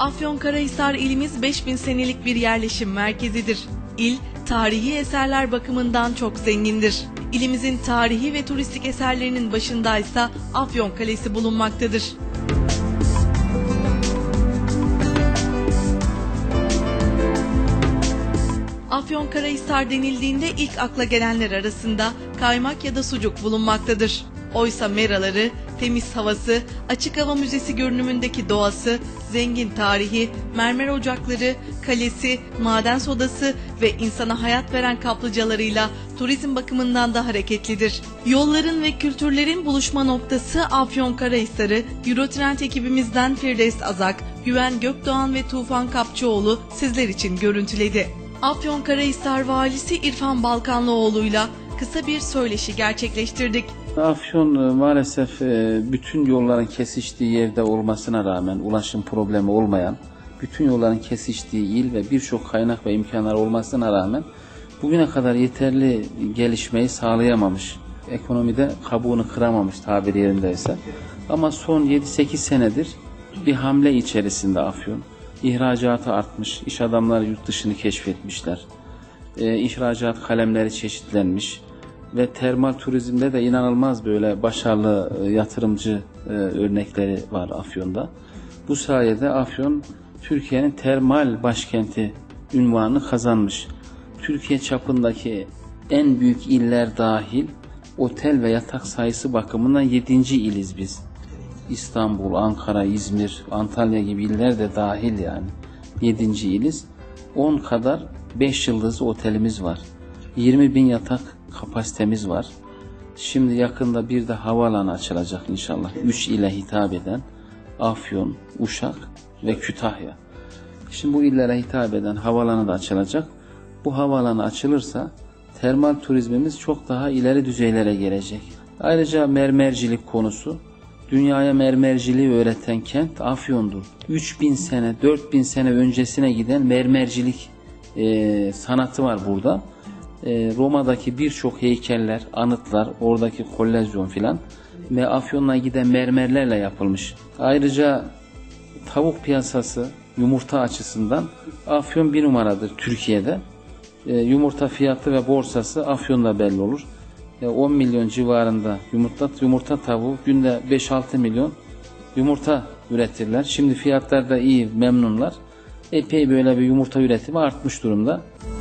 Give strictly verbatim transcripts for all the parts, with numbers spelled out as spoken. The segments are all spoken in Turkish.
Afyonkarahisar ilimiz beş bin senelik bir yerleşim merkezidir. İl, tarihi eserler bakımından çok zengindir. İlimizin tarihi ve turistik eserlerinin başındaysa Afyon Kalesi bulunmaktadır. Afyonkarahisar denildiğinde ilk akla gelenler arasında kaymak ya da sucuk bulunmaktadır. Oysa meraları, temiz havası, açık hava müzesi görünümündeki doğası, zengin tarihi, mermer ocakları, kalesi, maden sodası ve insana hayat veren kaplıcalarıyla turizm bakımından da hareketlidir. Yolların ve kültürlerin buluşma noktası Afyonkarahisar'ı Eurotrend ekibimizden Firdevs Azak, Güven Gökdoğan ve Tufan Kapçıoğlu sizler için görüntüledi. Afyonkarahisar Valisi İrfan Balkanlıoğlu'yla kısa bir söyleşi gerçekleştirdik. Afyon maalesef bütün yolların kesiştiği yerde olmasına rağmen ulaşım problemi olmayan, bütün yolların kesiştiği il ve birçok kaynak ve imkanlar olmasına rağmen bugüne kadar yeterli gelişmeyi sağlayamamış. Ekonomide kabuğunu kıramamış tabiri yerindeyse. Ama son yedi sekiz senedir bir hamle içerisinde Afyon. İhracatı artmış, iş adamları yurt dışını keşfetmişler. E, ihracat kalemleri çeşitlenmiş. Ve termal turizmde de inanılmaz böyle başarılı yatırımcı e, örnekleri var Afyon'da. Bu sayede Afyon Türkiye'nin termal başkenti unvanını kazanmış. Türkiye çapındaki en büyük iller dahil otel ve yatak sayısı bakımından yedinci iliz biz. İstanbul, Ankara, İzmir, Antalya gibi iller de dahil yani yedinci iliz. on kadar beş yıldızlı otelimiz var. yirmi bin yatak kapasitemiz var. Şimdi yakında bir de havaalanı açılacak inşallah. üç ile hitap eden Afyon, Uşak ve Kütahya. Şimdi bu illere hitap eden havaalanı da açılacak. Bu havaalanı açılırsa termal turizmimiz çok daha ileri düzeylere gelecek. Ayrıca mermercilik konusu. Dünyaya mermerciliği öğreten kent Afyon'dur. üç bin sene, dört bin sene öncesine giden mermercilik e, sanatı var burada. Roma'daki birçok heykeller, anıtlar, oradaki kollezyon filan ve Afyon'a giden mermerlerle yapılmış. Ayrıca tavuk piyasası, yumurta açısından Afyon bir numaradır Türkiye'de. E, yumurta fiyatı ve borsası Afyon'da belli olur. E, on milyon civarında yumurta, yumurta tavuğu günde beş altı milyon yumurta üretirler. Şimdi fiyatlar da iyi, memnunlar. Epey böyle bir yumurta üretimi artmış durumda.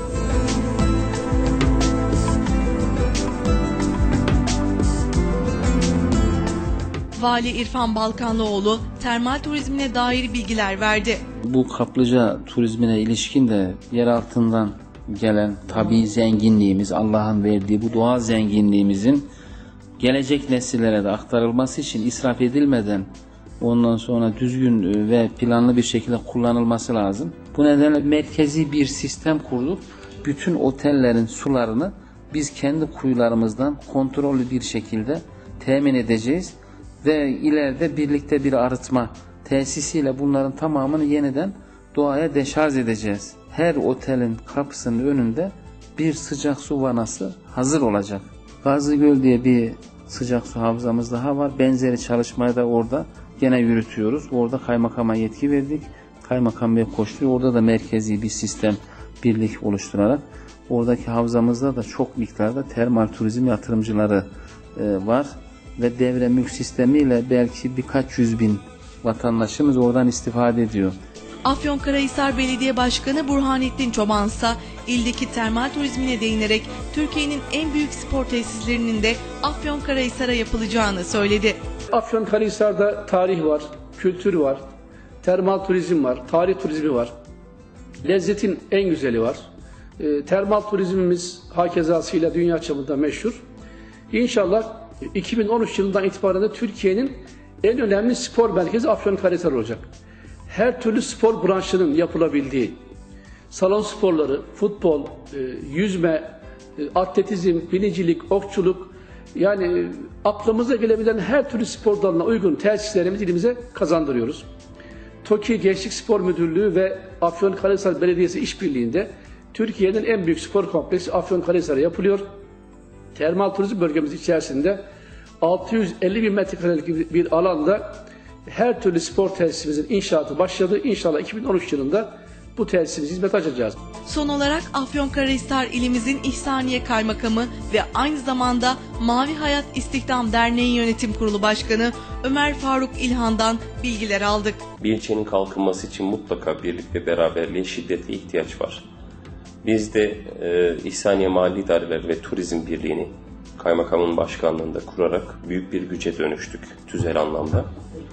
Vali İrfan Balkanlıoğlu termal turizmine dair bilgiler verdi. Bu kaplıca turizmine ilişkin de yer altından gelen tabii zenginliğimiz, Allah'ın verdiği bu doğal zenginliğimizin gelecek nesillere de aktarılması için israf edilmeden ondan sonra düzgün ve planlı bir şekilde kullanılması lazım. Bu nedenle merkezi bir sistem kurduk. Bütün otellerin sularını biz kendi kuyularımızdan kontrollü bir şekilde temin edeceğiz. Ve ileride birlikte bir arıtma tesisiyle bunların tamamını yeniden doğaya deşarj edeceğiz. Her otelin kapısının önünde bir sıcak su vanası hazır olacak. Gazlıgöl diye bir sıcak su havzamız daha var. Benzeri çalışmayı da orada gene yürütüyoruz. Orada kaymakama yetki verdik. Kaymakam Bey koşturuyor. Orada da merkezi bir sistem birlik oluşturarak oradaki havzamızda da çok miktarda termal turizm yatırımcıları e, var. Ve devre mülk sistemiyle belki birkaç yüz bin vatandaşımız oradan istifade ediyor. Afyonkarahisar Belediye Başkanı Burhanettin Çobansa ildeki termal turizmine değinerek Türkiye'nin en büyük spor tesislerinin de Afyonkarahisar'a yapılacağını söyledi. Afyonkarahisar'da tarih var, kültür var, termal turizm var, tarih turizmi var, lezzetin en güzeli var. E, termal turizmimiz hakezasıyla dünya çapında meşhur. İnşallah iki bin on üç yılından itibaren de Türkiye'nin en önemli spor merkezi Afyonkarahisar olacak. Her türlü spor branşının yapılabildiği, salon sporları, futbol, yüzme, atletizm, binicilik, okçuluk, yani aklımıza gelebilen her türlü spor dalına uygun tesislerimizi ilimize kazandırıyoruz. TOKİ Gençlik Spor Müdürlüğü ve Afyonkarahisar Belediyesi işbirliğinde Türkiye'nin en büyük spor kompleksi Afyonkarahisar'a yapılıyor. Termal turizm bölgemiz içerisinde altı yüz elli bin metrekarelik bir alanda her türlü spor tesisimizin inşaatı başladı. İnşallah iki bin on üç yılında bu tesisimizi hizmete açacağız. Son olarak Afyonkarahisar ilimizin İhsaniye Kaymakamı ve aynı zamanda Mavi Hayat İstihdam Derneği Yönetim Kurulu Başkanı Ömer Faruk İlhan'dan bilgiler aldık. Bir ilçenin kalkınması için mutlaka birlik ve beraberliğe şiddetli ihtiyaç var. Biz de e, İhsaniye Mahalli İdareler ve Turizm Birliği'ni kaymakamın başkanlığında kurarak büyük bir güce dönüştük tüzel anlamda.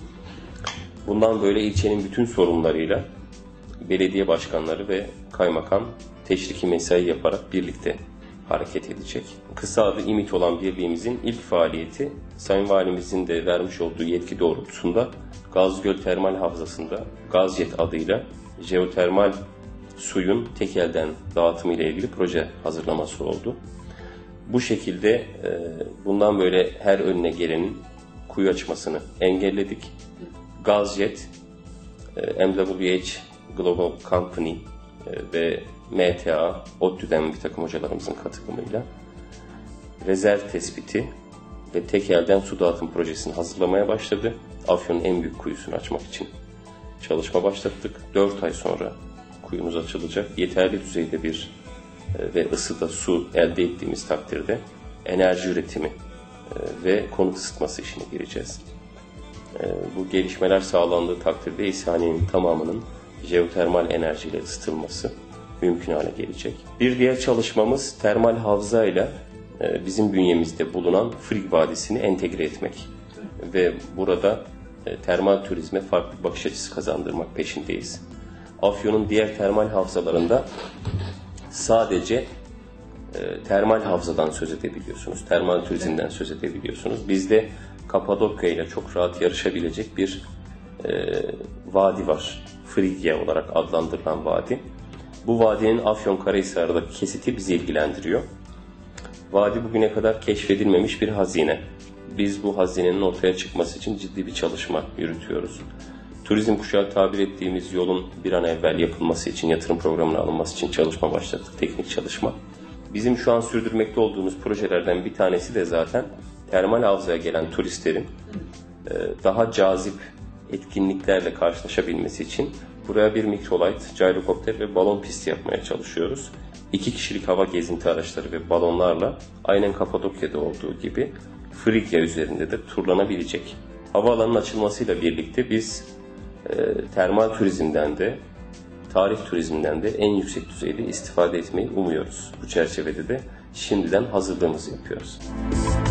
Bundan böyle ilçenin bütün sorunlarıyla belediye başkanları ve kaymakam teşriki mesai yaparak birlikte hareket edecek. Kısa adı İMİT olan birliğimizin ilk faaliyeti Sayın Valimizin de vermiş olduğu yetki doğrultusunda Gazgöl Termal Havzası'nda Gazjet adıyla jeotermal suyun tek elden dağıtımı ile ilgili proje hazırlaması oldu. Bu şekilde bundan böyle her önüne gelenin kuyu açmasını engelledik. Gazjet, M W H Global Company ve M T A, ODTÜ'den bir takım hocalarımızın katılımıyla rezerv tespiti ve tek elden su dağıtım projesini hazırlamaya başladı. Afyon'un en büyük kuyusunu açmak için çalışma başlattık. dört ay sonra kuyumuz açılacak. Yeterli düzeyde bir ve ısıda su elde ettiğimiz takdirde enerji üretimi ve konut ısıtması işine gireceğiz. Bu gelişmeler sağlandığı takdirde İhsaniye'nin tamamının jeotermal enerjiyle ısıtılması mümkün hale gelecek. Bir diğer çalışmamız termal havza ile bizim bünyemizde bulunan Frig Vadisi'ni entegre etmek ve burada termal turizme farklı bakış açısı kazandırmak peşindeyiz. Afyon'un diğer termal havzalarında sadece e, termal havzadan söz edebiliyorsunuz, termal turizmden söz edebiliyorsunuz. Bizde Kapadokya ile çok rahat yarışabilecek bir e, vadi var. Frigya olarak adlandırılan vadi. Bu vadinin Afyonkarahisar'daki kesiti bizi ilgilendiriyor. Vadi bugüne kadar keşfedilmemiş bir hazine. Biz bu hazinenin ortaya çıkması için ciddi bir çalışma yürütüyoruz. Turizm kuşağı tabir ettiğimiz yolun bir an evvel yapılması için, yatırım programına alınması için çalışma başlattık, teknik çalışma. Bizim şu an sürdürmekte olduğumuz projelerden bir tanesi de zaten termal havzaya gelen turistlerin daha cazip etkinliklerle karşılaşabilmesi için buraya bir mikrolight, gyrokopter ve balon pisti yapmaya çalışıyoruz. İki kişilik hava gezinti araçları ve balonlarla aynen Kapadokya'da olduğu gibi Frigya üzerinde de turlanabilecek. Havaalanının açılmasıyla birlikte biz e, termal turizmden de, tarih turizminden de en yüksek düzeyde istifade etmeyi umuyoruz. Bu çerçevede de şimdiden hazırlığımızı yapıyoruz.